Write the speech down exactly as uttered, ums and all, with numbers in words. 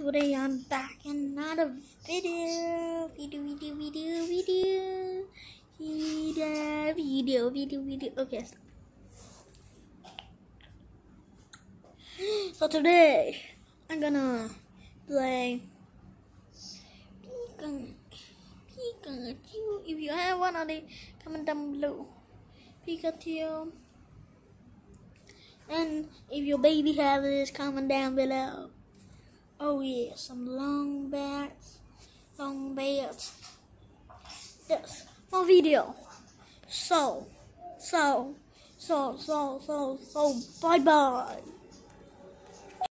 today I'm back in another video. Video, video, video, video. Video, video, video, video. Okay, stop. So today I'm gonna play Pikachu. Pikachu. If you have one of the, comment down below. Pikachu. And if your baby have this, comment down below. Oh yeah, some long bats, long bats. Yes, more video. So, so, so, so, so, so, bye bye.